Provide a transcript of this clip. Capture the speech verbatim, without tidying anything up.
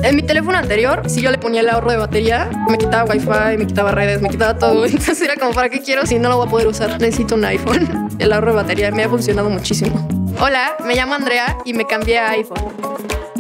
En mi teléfono anterior, si yo le ponía el ahorro de batería, me quitaba wifi, me quitaba redes, me quitaba todo. Entonces era como, ¿para qué quiero si no lo voy a poder usar? Necesito un iPhone. El ahorro de batería me ha funcionado muchísimo. Hola, me llamo Andrea y me cambié a iPhone.